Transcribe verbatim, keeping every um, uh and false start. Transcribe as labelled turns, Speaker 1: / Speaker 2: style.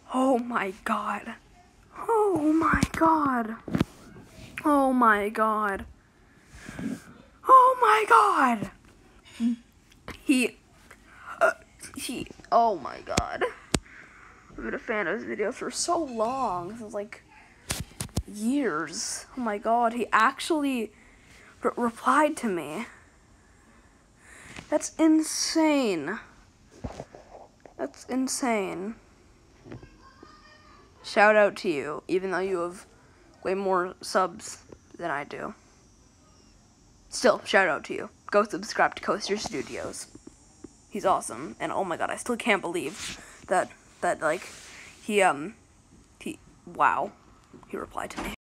Speaker 1: Oh my god. Oh my god. Oh my god. Oh my god. He, uh, he, oh my god. I've been a fan of his videos for so long. This is like years. Oh my god, he actually re replied to me. That's insane. That's insane. Shout out to you, even though you have way more subs than I do. Still, shout out to you. Go subscribe to Coaster Studios. He's awesome, and oh my god, I still can't believe that, that, like, he, um, he, wow, he replied to me.